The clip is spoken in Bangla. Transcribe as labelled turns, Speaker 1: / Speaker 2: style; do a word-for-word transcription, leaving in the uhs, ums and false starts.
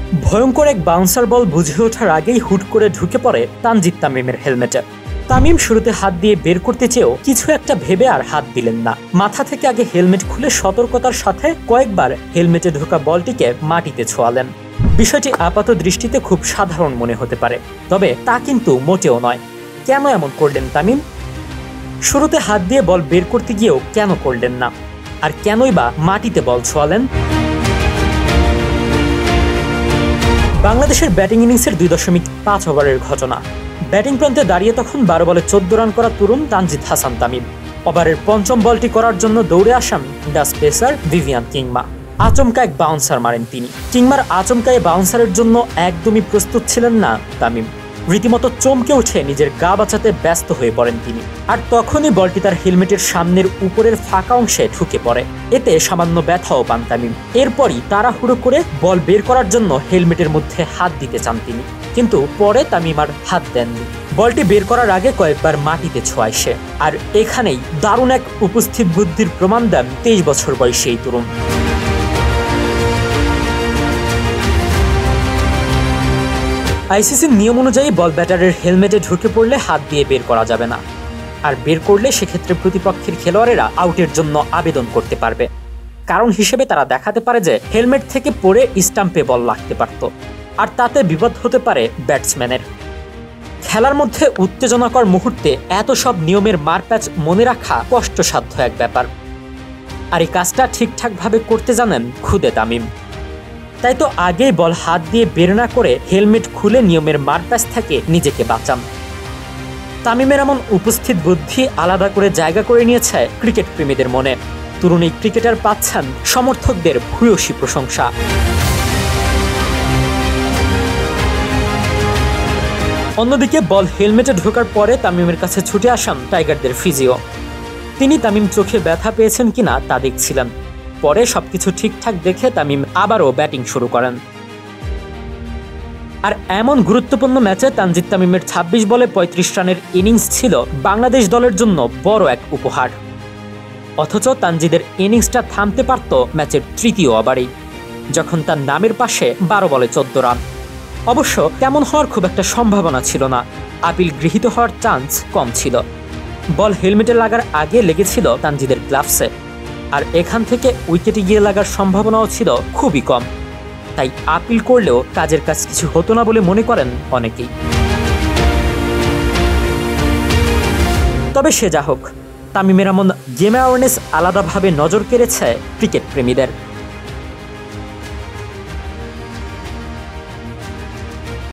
Speaker 1: ভয়ঙ্কর এক বাউন্সার বল বুঝে ওঠার আগেই হুট করে ঢুকে পড়ে তানজিদ তামিমের হেলমেটে। তামিম শুরুতে হাত দিয়ে বের করতে চেয়েও কিছু একটা ভেবে আর হাত দিলেন না। মাথা থেকে আগে হেলমেট খুলে সতর্কতার সাথে কয়েকবার হেলমেটে ঢোকা বলটিকে মাটিতে ছোঁয়ালেন। বিষয়টি আপাত দৃষ্টিতে খুব সাধারণ মনে হতে পারে, তবে তা কিন্তু মোটেও নয়। কেন এমন করলেন তামিম? শুরুতে হাত দিয়ে বল বের করতে গিয়েও কেন করলেন না? আর কেনই বা মাটিতে বল ছোঁয়ালেন? বাংলাদেশের ব্যাটিং ইনিংসের দুই দশমিক পাঁচ ওভারের ঘটনা। ব্যাটিং প্রান্তে দাঁড়িয়ে তখন বারো বলে চোদ্দ রান করা তরুণ তানজিদ হাসান তামিম। ওভারের পঞ্চম বলটি করার জন্য দৌড়ে আসেন ডাচ পেসার ভিভিয়ান কিংমা। আচমকা এক বাউন্সার মারেন তিনি। কিংমার আচমকা এই বাউন্সারের জন্য একদমই প্রস্তুত ছিলেন না তামিম। রীতিমতো চমকে উঠে নিজের গা বাঁচাতে ব্যস্ত হয়ে পড়েন তিনি। আর তখনই বলটি তার হেলমেটের সামনের উপরের ফাঁকা অংশে ঢুকে পড়ে। এতে সামান্য ব্যথাও পান তামিম। এরপরই তাড়াহুড়ো করে বল বের করার জন্য হেলমেটের মধ্যে হাত দিতে চান তিনি, কিন্তু পরে তামিম আর হাত দেননি। বলটি বের করার আগে কয়েকবার মাটিতে ছোঁয়ায় সে। আর এখানেই দারুণ এক উপস্থিত বুদ্ধির প্রমাণ দেন তেইশ বছর বয়সী এই তরুণ। আইসিসির নিয়ম অনুযায়ী বল ব্যাটারের হেলমেটে ঢুকে পড়লে হাত দিয়ে বের করা যাবে না। আর বের করলে সেক্ষেত্রে প্রতিপক্ষের খেলোয়াড়েরা আউটের জন্য আবেদন করতে পারবে। কারণ হিসেবে তারা দেখাতে পারে যে হেলমেট থেকে পড়ে স্টাম্পে বল লাগতে পারত, আর তাতে বিপদ হতে পারে ব্যাটসম্যানের। খেলার মধ্যে উত্তেজনাকর মুহূর্তে এত সব নিয়মের মারপ্যাচ মনে রাখা কষ্টসাধ্য এক ব্যাপার। আর এই কাজটা ঠিকঠাকভাবে করতে জানেন খুদে তামিম। তাই তো আগেই বল হাত দিয়ে বের না করে হেলমেট খুলে নিয়মের মারপ্যাচ থেকে নিজেকে বাঁচান। তামিমের এমন উপস্থিত বুদ্ধি আলাদা করে জায়গা করে নিয়েছে ক্রিকেট প্রেমীদের মনে। তরুণ এই ক্রিকেটার পাচ্ছেন সমর্থকদের ভূয়সী প্রশংসা। অন্যদিকে বল হেলমেটে ঢোকার পরে তামিমের কাছে ছুটে আসেন টাইগারদের ফিজিও। তিনি তামিম চোখে ব্যথা পেয়েছেন কিনা তা দেখছিলেন। পরে সবকিছু ঠিকঠাক দেখে তামিম আবারও ব্যাটিং শুরু করেন। আর এমন গুরুত্বপূর্ণ ম্যাচে তানজিদ তামিমের ছাব্বিশ বলে পঁয়ত্রিশ রানের ইনিংস ছিল বাংলাদেশ দলের জন্য বড় এক উপহার। অথচ তানজিদের ইনিংসটা থামতে পারত ম্যাচের তৃতীয় ওভারেই, যখন তার নামের পাশে বারো বলে চোদ্দ রান। অবশ্য তেমন হওয়ার খুব একটা সম্ভাবনা ছিল না। আপিল গৃহীত হওয়ার চান্স কম ছিল। বল হেলমেটে লাগার আগে লেগেছিল তানজিদের গ্লাভসে, আর এখান থেকে উইকেটে গিয়ে লাগার সম্ভাবনাও ছিল খুবই কম। তাই আপিল করলেও কাজের কাজ কিছু হতো না বলে মনে করেন অনেকেই। তবে সে যা হোক, তামিমের এমন গেম অ্যাওয়ারনেস আলাদাভাবে নজর কেড়েছে ক্রিকেট প্রেমীদের।